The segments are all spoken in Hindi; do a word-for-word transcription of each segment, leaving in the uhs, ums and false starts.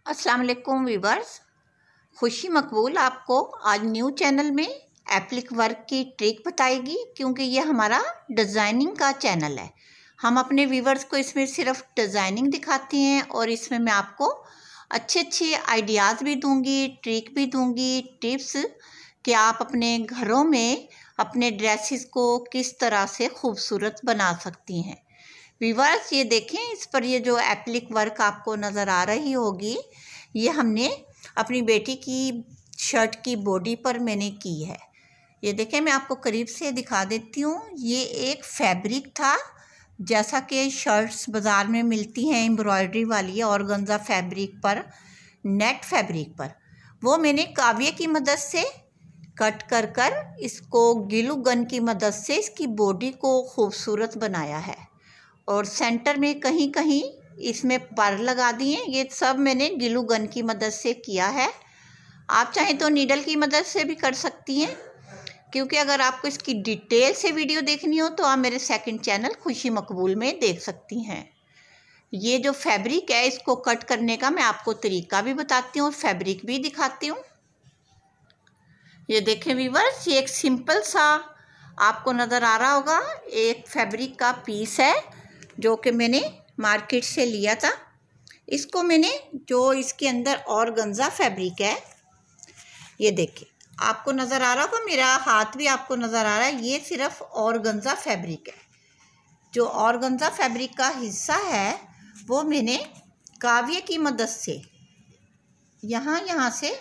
अस्सलाम वालेकुम वीवर्स, खुशी मकबूल आपको आज न्यू चैनल में एप्लिक वर्क की ट्रिक बताएगी, क्योंकि ये हमारा डिज़ाइनिंग का चैनल है। हम अपने वीवर्स को इसमें सिर्फ डिज़ाइनिंग दिखाते हैं और इसमें मैं आपको अच्छे अच्छे आइडियाज़ भी दूंगी, ट्रिक भी दूंगी, टिप्स कि आप अपने घरों में अपने ड्रेसेस को किस तरह से खूबसूरत बना सकती हैं। वीवर्स ये देखें, इस पर ये जो एप्लिक वर्क आपको नज़र आ रही होगी, ये हमने अपनी बेटी की शर्ट की बॉडी पर मैंने की है। ये देखें, मैं आपको करीब से दिखा देती हूँ। ये एक फैब्रिक था, जैसा कि शर्ट्स बाज़ार में मिलती हैं एम्ब्रॉयडरी वाली ऑर्गेन्जा फैब्रिक पर, नेट फैब्रिक पर, वो मैंने काव्य की मदद से कट कर कर इसको ग्लू गन की मदद से इसकी बॉडी को खूबसूरत बनाया है। और सेंटर में कहीं कहीं इसमें पर लगा दिए। ये सब मैंने ग्लू गन की मदद से किया है। आप चाहें तो नीडल की मदद से भी कर सकती हैं, क्योंकि अगर आपको इसकी डिटेल से वीडियो देखनी हो तो आप मेरे सेकंड चैनल खुशी मकबूल में देख सकती हैं। ये जो फैब्रिक है, इसको कट करने का मैं आपको तरीका भी बताती हूँ और फैब्रिक भी दिखाती हूँ। ये देखें वीवर्स, ये एक सिंपल सा आपको नज़र आ रहा होगा, एक फैब्रिक का पीस है जो कि मैंने मार्केट से लिया था। इसको मैंने, जो इसके अंदर ऑर्गेन्जा फैब्रिक है, ये देखिए आपको नज़र आ रहा होगा, मेरा हाथ भी आपको नज़र आ रहा है, ये सिर्फ ऑर्गेन्जा फैब्रिक है। जो ऑर्गेन्जा फैब्रिक का हिस्सा है वो मैंने काव्य की मदद से यहाँ यहाँ से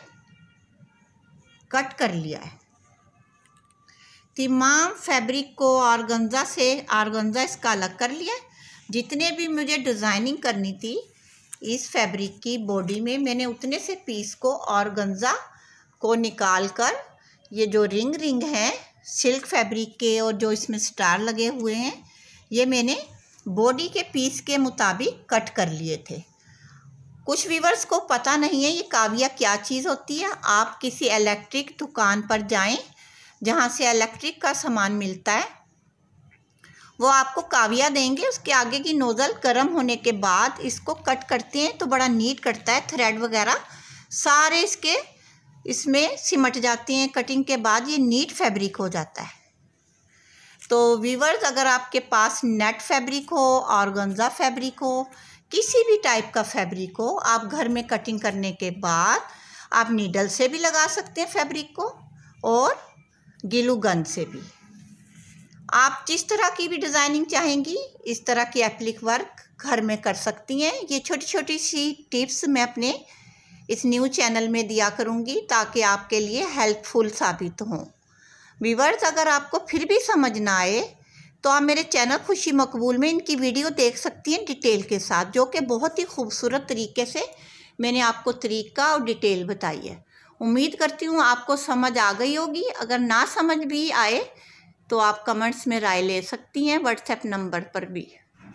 कट कर लिया है। तमाम फैब्रिक को ऑर्गेन्जा से ऑर्गेन्जा इसका अलग कर लिया। जितने भी मुझे डिज़ाइनिंग करनी थी इस फैब्रिक की बॉडी में, मैंने उतने से पीस को ऑर्गेन्जा को निकाल कर, ये जो रिंग रिंग हैं सिल्क फैब्रिक के और जो इसमें स्टार लगे हुए हैं, ये मैंने बॉडी के पीस के मुताबिक कट कर लिए थे। कुछ व्यूअर्स को पता नहीं है ये काव्या क्या चीज़ होती है। आप किसी इलेक्ट्रिक दुकान पर जाएं जहां से इलेक्ट्रिक का सामान मिलता है, वो आपको काव्या देंगे। उसके आगे की नोज़ल गर्म होने के बाद इसको कट करते हैं तो बड़ा नीट कटता है। थ्रेड वगैरह सारे इसके इसमें सिमट जाते हैं। कटिंग के बाद ये नीट फैब्रिक हो जाता है। तो व्यूअर्स, अगर आपके पास नेट फैब्रिक हो, ऑर्गेन्जा फैब्रिक हो, किसी भी टाइप का फैब्रिक हो, आप घर में कटिंग करने के बाद आप नीडल से भी लगा सकते हैं फैब्रिक को और ग्लू गन से भी। आप जिस तरह की भी डिज़ाइनिंग चाहेंगी इस तरह की एप्लिक वर्क घर में कर सकती हैं। ये छोटी छोटी सी टिप्स मैं अपने इस न्यू चैनल में दिया करूँगी ताकि आपके लिए हेल्पफुल साबित हों। व्यूअर्स, अगर आपको फिर भी समझ ना आए तो आप मेरे चैनल खुशी मकबूल में इनकी वीडियो देख सकती हैं डिटेल के साथ, जो कि बहुत ही खूबसूरत तरीके से मैंने आपको तरीका और डिटेल बताई है। उम्मीद करती हूँ आपको समझ आ गई होगी। अगर ना समझ भी आए तो आप कमेंट्स में राय ले सकती हैं व्हाट्सएप नंबर पर भी।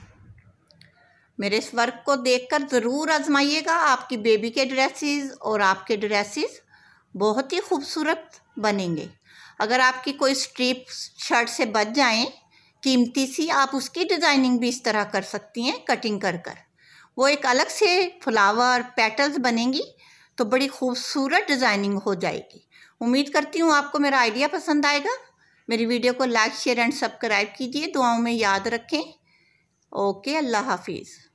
मेरे इस वर्क को देखकर ज़रूर आजमाइएगा। आपकी बेबी के ड्रेसेस और आपके ड्रेसेस बहुत ही खूबसूरत बनेंगे। अगर आपकी कोई स्ट्रिप शर्ट से बच जाएं कीमती सी, आप उसकी डिज़ाइनिंग भी इस तरह कर सकती हैं कटिंग कर कर। वो एक अलग से फ्लावर पेटल्स बनेंगी तो बड़ी खूबसूरत डिज़ाइनिंग हो जाएगी। उम्मीद करती हूँ आपको मेरा आइडिया पसंद आएगा। मेरी वीडियो को लाइक, शेयर एंड सब्सक्राइब कीजिए। दुआओं में याद रखें। ओके, अल्लाह हाफिज़।